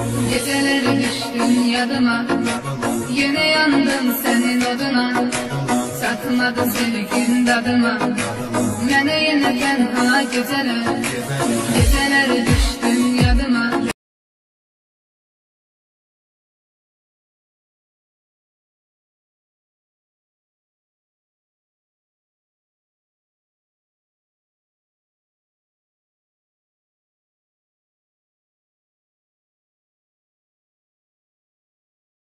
Geceleri düştün yadıma, yine yandım senin oduna. Satmadı sevgin dadıma, mene yine tenha geceler. Geceleri düştün